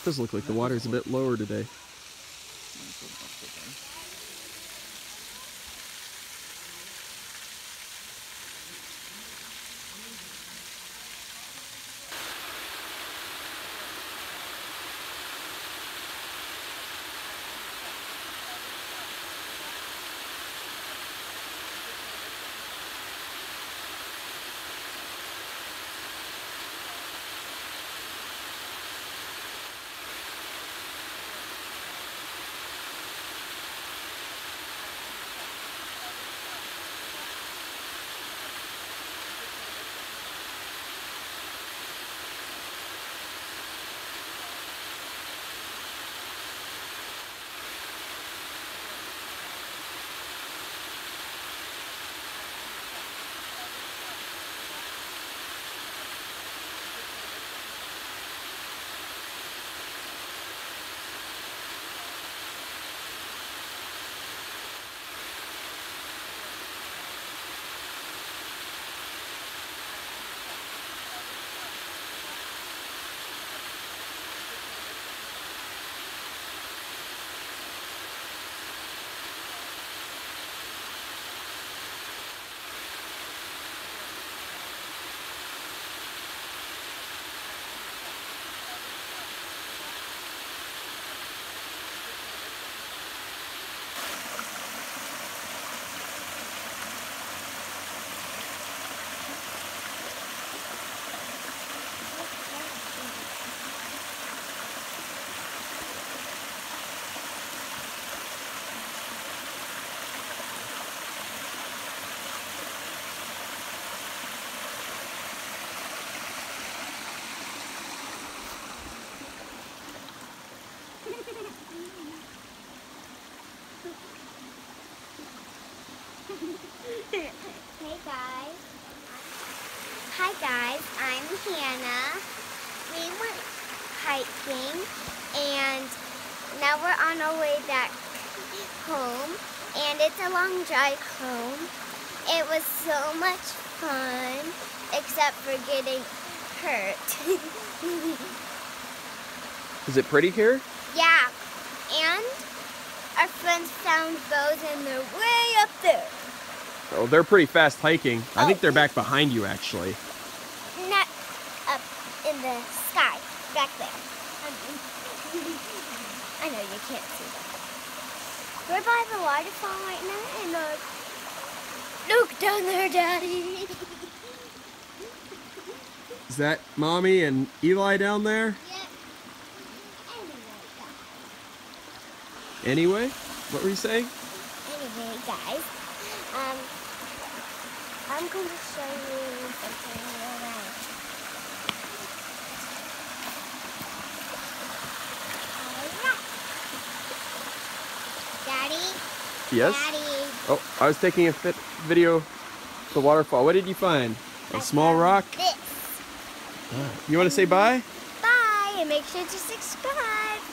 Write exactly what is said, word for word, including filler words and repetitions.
Does look like the water's a bit lower today. Hey guys. Hi guys, I'm Hannah. We went hiking and now we're on our way back home, and it's a long drive home. It was so much fun except for getting hurt. Is it pretty here? Yeah, and our friends found bows and they're way up there. Oh, they're pretty fast hiking. I Oh. think they're back behind you, actually. Not up in the sky, back there. I know you can't see that. We're by the waterfall right now, and look. Look down there, Daddy. Is that Mommy and Eli down there? Yeah. Anyway, what were you saying? Anyway, guys, um, I'm going to show you something around. Daddy? Yes? Daddy. Oh, I was taking a fit video of the waterfall. What did you find? A I small found rock? This. You want to say bye? Bye, and make sure to subscribe.